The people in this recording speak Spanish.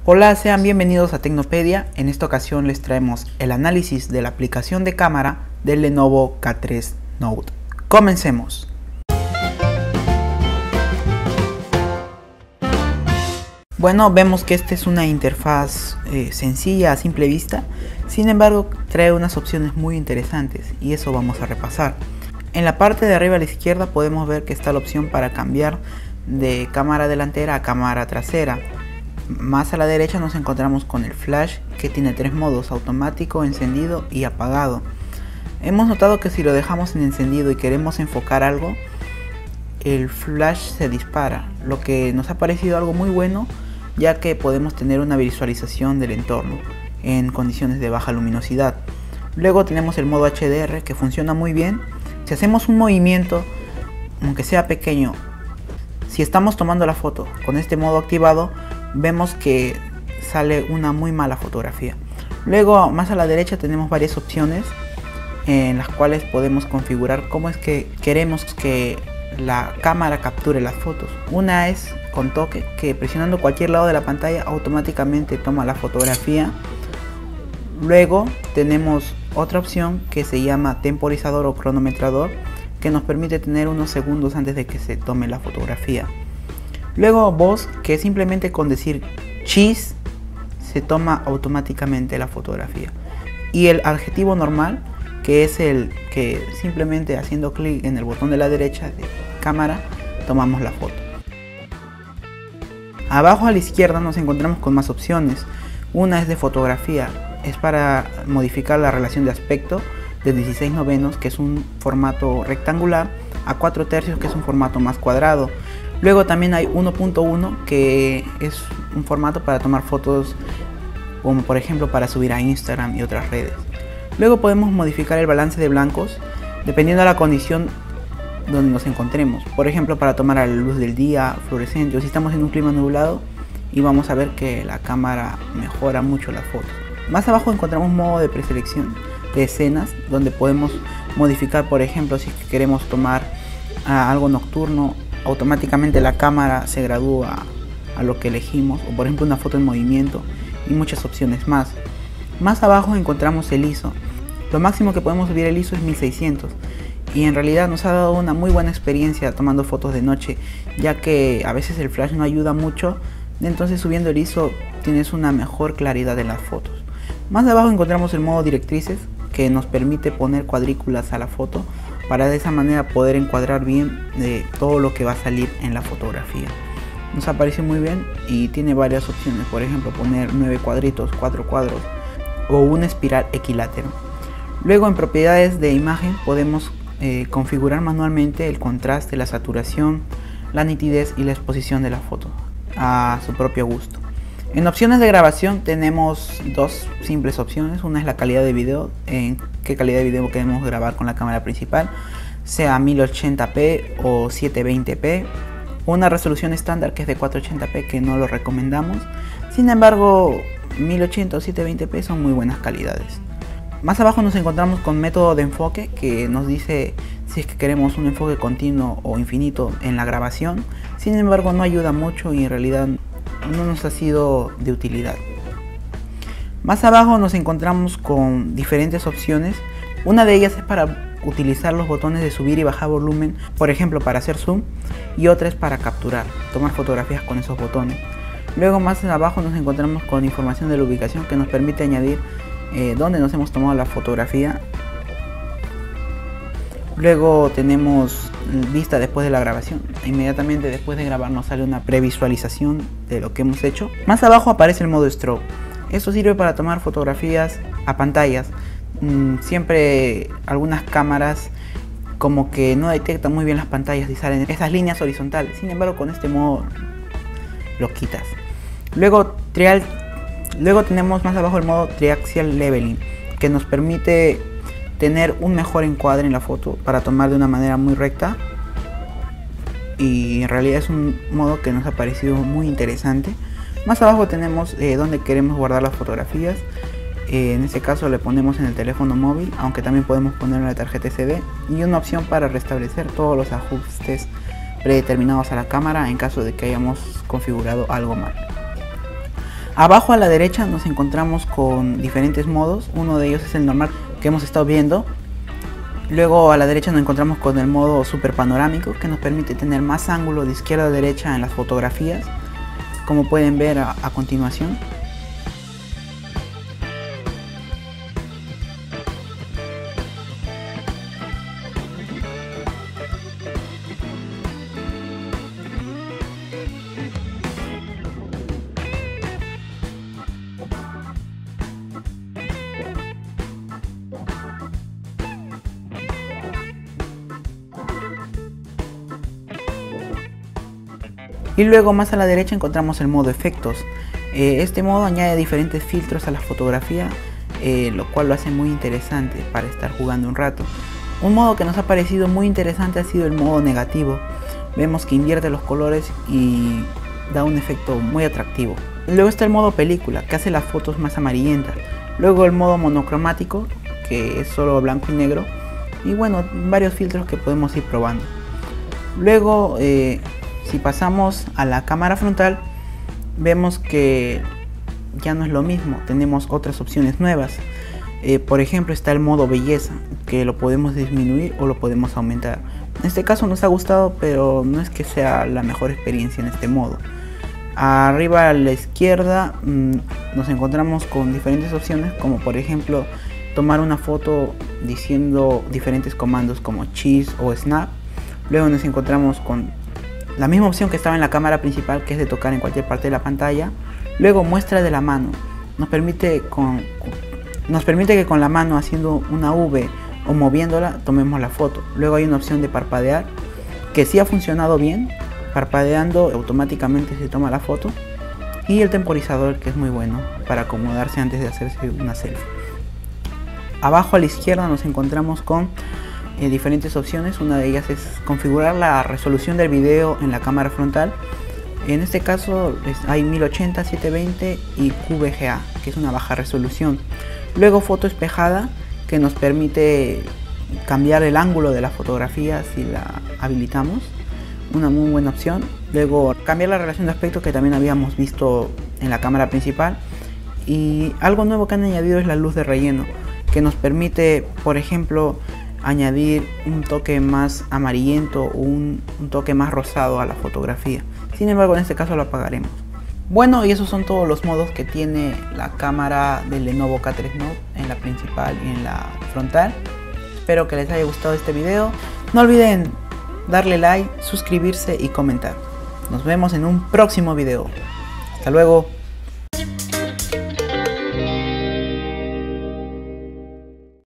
Hola, sean bienvenidos a Tecnopedia. En esta ocasión les traemos el análisis de la aplicación de cámara del Lenovo K3 Note. Comencemos. Bueno, vemos que esta es una interfaz sencilla a simple vista, sin embargo trae unas opciones muy interesantes y eso vamos a repasar. En la parte de arriba a la izquierda podemos ver que está la opción para cambiar de cámara delantera a cámara trasera. Más a la derecha nos encontramos con el flash, que tiene tres modos: automático, encendido y apagado. Hemos notado que si lo dejamos en encendido y queremos enfocar algo, el flash se dispara, lo que nos ha parecido algo muy bueno, ya que podemos tener una visualización del entorno en condiciones de baja luminosidad. Luego tenemos el modo HDR, que funciona muy bien. Si hacemos un movimiento, aunque sea pequeño, si estamos tomando la foto con este modo activado, vemos que sale una muy mala fotografía. Luego más a la derecha tenemos varias opciones en las cuales podemos configurar cómo es que queremos que la cámara capture las fotos. Una es con toque, que presionando cualquier lado de la pantalla automáticamente toma la fotografía. Luego tenemos otra opción que se llama temporizador o cronometrador, que nos permite tener unos segundos antes de que se tome la fotografía. Luego voz, que simplemente con decir cheese se toma automáticamente la fotografía. Y el adjetivo normal, que es el que simplemente haciendo clic en el botón de la derecha de cámara tomamos la foto. Abajo a la izquierda nos encontramos con más opciones. Una es de fotografía, es para modificar la relación de aspecto de 16/9, que es un formato rectangular, a 4/3, que es un formato más cuadrado. Luego también hay 1.1, que es un formato para tomar fotos, como por ejemplo para subir a Instagram y otras redes. Luego podemos modificar el balance de blancos dependiendo de la condición donde nos encontremos. Por ejemplo, para tomar a la luz del día, fluorescente, o si estamos en un clima nublado, y vamos a ver que la cámara mejora mucho las fotos. Más abajo encontramos modo de preselección de escenas, donde podemos modificar, por ejemplo, si queremos tomar algo nocturno, automáticamente la cámara se gradúa a lo que elegimos, o por ejemplo una foto en movimiento, y muchas opciones más. Más abajo encontramos el ISO. Lo máximo que podemos subir el ISO es 1600, y en realidad nos ha dado una muy buena experiencia tomando fotos de noche, ya que a veces el flash no ayuda mucho, entonces subiendo el ISO tienes una mejor claridad en las fotos. Más abajo encontramos el modo directrices, que nos permite poner cuadrículas a la foto para de esa manera poder encuadrar bien todo lo que va a salir en la fotografía. Nos aparece muy bien y tiene varias opciones, por ejemplo poner 9 cuadritos, 4 cuadros o una espiral equilátero. Luego en propiedades de imagen podemos configurar manualmente el contraste, la saturación, la nitidez y la exposición de la foto a su propio gusto. En opciones de grabación tenemos dos simples opciones. Una es la calidad de video, en qué calidad de video queremos grabar con la cámara principal, sea 1080p o 720p. Una resolución estándar que es de 480p, que no lo recomendamos. Sin embargo, 1080 o 720p son muy buenas calidades. Más abajo nos encontramos con método de enfoque, que nos dice si es que queremos un enfoque continuo o infinito en la grabación. Sin embargo, no ayuda mucho y en realidad no nos ha sido de utilidad. Más abajo nos encontramos con diferentes opciones. Una de ellas es para utilizar los botones de subir y bajar volumen, por ejemplo para hacer zoom, y otra es para capturar, tomar fotografías con esos botones. Luego más abajo nos encontramos con información de la ubicación, que nos permite añadir dónde nos hemos tomado la fotografía. Luego tenemos vista después de la grabación. Inmediatamente después de grabar nos sale una previsualización de lo que hemos hecho. Más abajo aparece el modo strobe. Esto sirve para tomar fotografías a pantallas. Siempre algunas cámaras como que no detectan muy bien las pantallas y salen esas líneas horizontales. Sin embargo, con este modo lo quitas. Luego tenemos más abajo el modo triaxial leveling, que nos permite tener un mejor encuadre en la foto para tomar de una manera muy recta, y en realidad es un modo que nos ha parecido muy interesante. Más abajo tenemos donde queremos guardar las fotografías. En este caso le ponemos en el teléfono móvil, aunque también podemos poner en la tarjeta SD, y una opción para restablecer todos los ajustes predeterminados a la cámara en caso de que hayamos configurado algo mal. Abajo a la derecha nos encontramos con diferentes modos. Uno de ellos es el normal que hemos estado viendo. Luego a la derecha nos encontramos con el modo super panorámico, que nos permite tener más ángulo de izquierda a derecha en las fotografías, como pueden ver a continuación. Y luego más a la derecha encontramos el modo efectos. Este modo añade diferentes filtros a la fotografía, lo cual lo hace muy interesante para estar jugando un rato. Un modo que nos ha parecido muy interesante ha sido el modo negativo. Vemos que invierte los colores y da un efecto muy atractivo. Luego está el modo película, que hace las fotos más amarillentas. Luego el modo monocromático, que es solo blanco y negro. Y bueno, varios filtros que podemos ir probando. Luego si pasamos a la cámara frontal, vemos que ya no es lo mismo, tenemos otras opciones nuevas. Por ejemplo, está el modo belleza, que lo podemos disminuir o lo podemos aumentar. En este caso nos ha gustado, pero no es que sea la mejor experiencia en este modo. Arriba a la izquierda nos encontramos con diferentes opciones, como por ejemplo tomar una foto diciendo diferentes comandos como cheese o snap. Luego nos encontramos con la misma opción que estaba en la cámara principal, que es de tocar en cualquier parte de la pantalla. Luego muestra de la mano, nos permite que con la mano haciendo una V o moviéndola tomemos la foto. Luego hay una opción de parpadear, que sí ha funcionado bien, parpadeando automáticamente se toma la foto. Y el temporizador, que es muy bueno para acomodarse antes de hacerse una selfie. Abajo a la izquierda nos encontramos con diferentes opciones. Una de ellas es configurar la resolución del video en la cámara frontal. En este caso hay 1080, 720 y QVGA, que es una baja resolución. Luego foto espejada, que nos permite cambiar el ángulo de la fotografía si la habilitamos, una muy buena opción. Luego cambiar la relación de aspecto, que también habíamos visto en la cámara principal. Y algo nuevo que han añadido es la luz de relleno, que nos permite, por ejemplo, añadir un toque más amarillento o un toque más rosado a la fotografía. Sin embargo, en este caso lo apagaremos. Bueno, y esos son todos los modos que tiene la cámara del Lenovo K3 Note en la principal y en la frontal. Espero que les haya gustado este video. No olviden darle like, suscribirse y comentar. Nos vemos en un próximo video. Hasta luego.